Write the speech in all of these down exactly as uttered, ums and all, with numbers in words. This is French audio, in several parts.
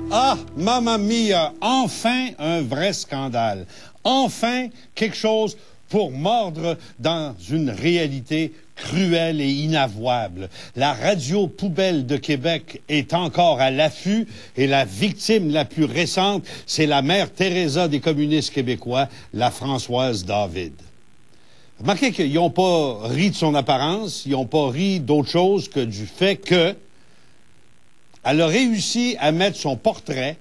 Ah, mamma mia, enfin un vrai scandale. Enfin quelque chose pour mordre dans une réalité cruelle et inavouable. La radio poubelle de Québec est encore à l'affût et la victime la plus récente, c'est la mère Teresa des communistes québécois, la Françoise David. Remarquez qu'ils n'ont pas ri de son apparence, ils n'ont pas ri d'autre chose que du fait que elle a réussi à mettre son portrait.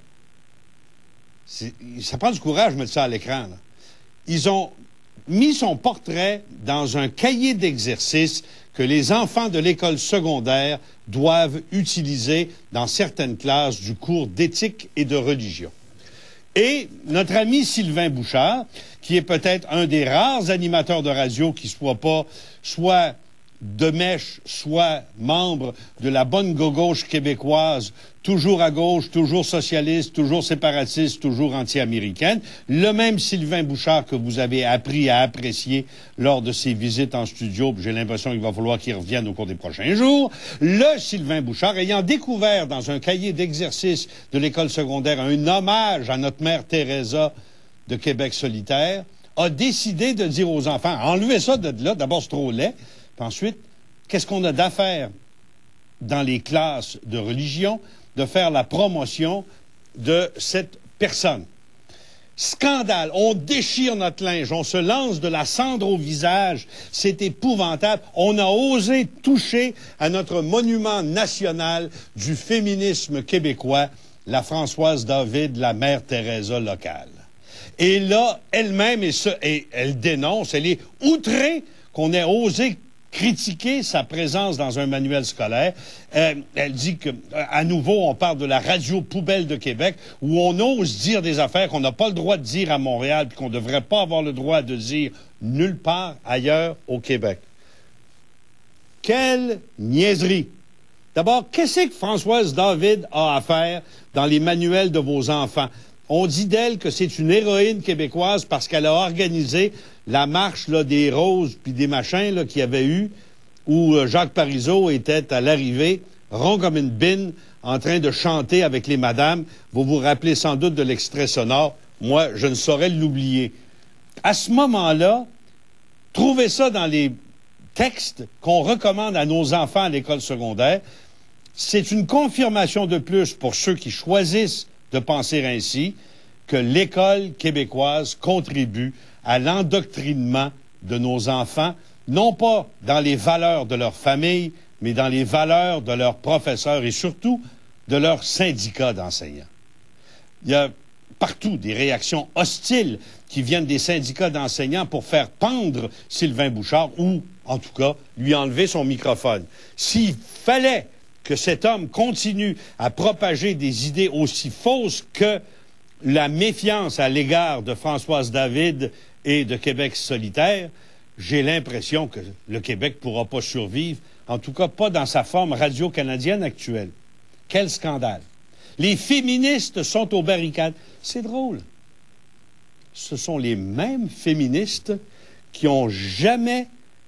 Ça prend du courage de mettre ça à l'écran. Ils ont mis son portrait dans un cahier d'exercice que les enfants de l'école secondaire doivent utiliser dans certaines classes du cours d'éthique et de religion. Et notre ami Sylvain Bouchard, qui est peut-être un des rares animateurs de radio qui soit pas soit de mèche, soit membre de la bonne gauche québécoise, toujours à gauche, toujours socialiste, toujours séparatiste, toujours anti-américaine, le même Sylvain Bouchard que vous avez appris à apprécier lors de ses visites en studio, j'ai l'impression qu'il va falloir qu'il revienne au cours des prochains jours, le Sylvain Bouchard, ayant découvert dans un cahier d'exercice de l'école secondaire un hommage à notre mère Teresa de Québec solitaire, a décidé de dire aux enfants, enlevez ça de là, d'abord c'est trop laid, puis ensuite, qu'est-ce qu'on a d'affaire dans les classes de religion de faire la promotion de cette personne? Scandale, on déchire notre linge, on se lance de la cendre au visage, c'est épouvantable. On a osé toucher à notre monument national du féminisme québécois, la Françoise David, la mère Teresa locale. Et là, elle-même, et, ce, et elle dénonce, elle est outrée qu'on ait osé critiquer sa présence dans un manuel scolaire. Euh, elle dit que, à nouveau, on parle de la radio poubelle de Québec, où on ose dire des affaires qu'on n'a pas le droit de dire à Montréal, puis qu'on ne devrait pas avoir le droit de dire nulle part ailleurs au Québec. Quelle niaiserie! D'abord, qu'est-ce que Françoise David a à faire dans les manuels de vos enfants? On dit d'elle que c'est une héroïne québécoise parce qu'elle a organisé la marche là, des roses puis des machins là, qu'il y avait eu, où euh, Jacques Parizeau était à l'arrivée, rond comme une bine, en train de chanter avec les madames. Vous vous rappelez sans doute de l'extrait sonore. Moi, je ne saurais l'oublier. À ce moment-là, trouvez ça dans les textes qu'on recommande à nos enfants à l'école secondaire. C'est une confirmation de plus pour ceux qui choisissent de penser ainsi que l'école québécoise contribue à l'endoctrinement de nos enfants, non pas dans les valeurs de leur famille, mais dans les valeurs de leurs professeurs et surtout de leurs syndicats d'enseignants. Il y a partout des réactions hostiles qui viennent des syndicats d'enseignants pour faire pendre Sylvain Bouchard ou, en tout cas, lui enlever son microphone. S'il fallait que cet homme continue à propager des idées aussi fausses que la méfiance à l'égard de Françoise David et de Québec solitaire, j'ai l'impression que le Québec ne pourra pas survivre, en tout cas pas dans sa forme radio-canadienne actuelle. Quel scandale! Les féministes sont aux barricades. C'est drôle. Ce sont les mêmes féministes qui n'ont jamais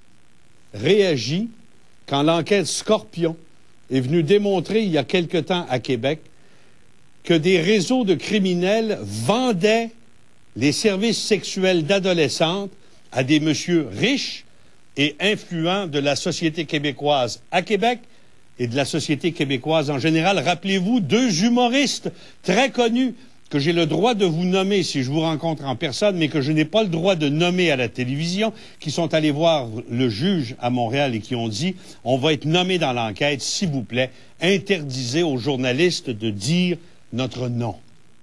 réagi quand l'enquête Scorpion est venu démontrer il y a quelque temps à Québec que des réseaux de criminels vendaient les services sexuels d'adolescentes à des messieurs riches et influents de la société québécoise à Québec et de la société québécoise en général. Rappelez-vous, deux humoristes très connus que j'ai le droit de vous nommer si je vous rencontre en personne, mais que je n'ai pas le droit de nommer à la télévision, qui sont allés voir le juge à Montréal et qui ont dit « On va être nommé dans l'enquête, s'il vous plaît, interdisez aux journalistes de dire notre nom. »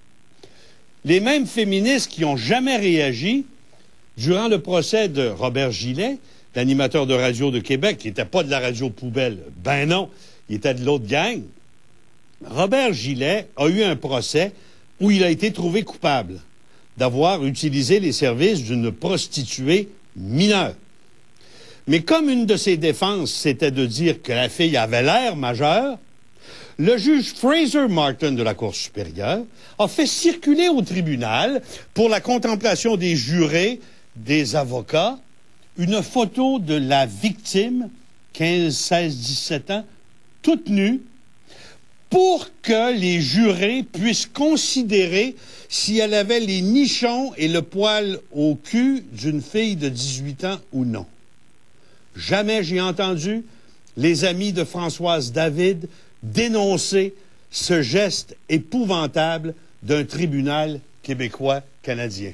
Les mêmes féministes qui n'ont jamais réagi durant le procès de Robert Gillet, l'animateur de radio de Québec, qui n'était pas de la radio poubelle, ben non, il était de l'autre gang. Robert Gillet a eu un procès où il a été trouvé coupable d'avoir utilisé les services d'une prostituée mineure. Mais comme une de ses défenses, c'était de dire que la fille avait l'air majeure, le juge Fraser Martin de la Cour supérieure a fait circuler au tribunal, pour la contemplation des jurés, des avocats, une photo de la victime, quinze, seize, dix-sept ans, toute nue, pour que les jurés puissent considérer si elle avait les nichons et le poil au cul d'une fille de dix-huit ans ou non. Jamais j'ai entendu les amis de Françoise David dénoncer ce geste épouvantable d'un tribunal québécois canadien.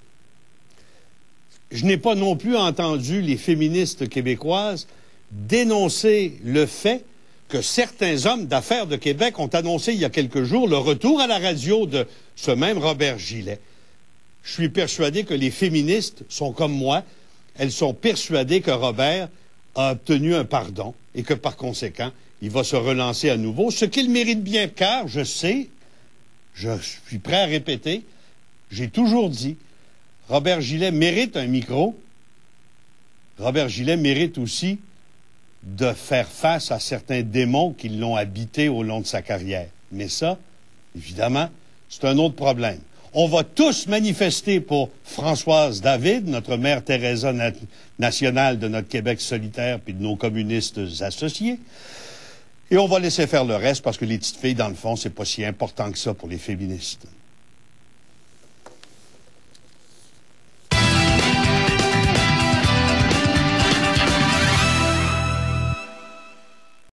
Je n'ai pas non plus entendu les féministes québécoises dénoncer le fait que certains hommes d'affaires de Québec ont annoncé il y a quelques jours le retour à la radio de ce même Robert Gillet. Je suis persuadé que les féministes sont comme moi. Elles sont persuadées que Robert a obtenu un pardon et que, par conséquent, il va se relancer à nouveau, ce qu'il mérite bien, car, je sais, je suis prêt à répéter, j'ai toujours dit, Robert Gillet mérite un micro. Robert Gillet mérite aussi de faire face à certains démons qui l'ont habité au long de sa carrière. Mais ça, évidemment, c'est un autre problème. On va tous manifester pour Françoise David, notre mère Teresa na nationale de notre Québec solitaire puis de nos communistes associés. Et on va laisser faire le reste parce que les petites filles, dans le fond, c'est pas si important que ça pour les féministes.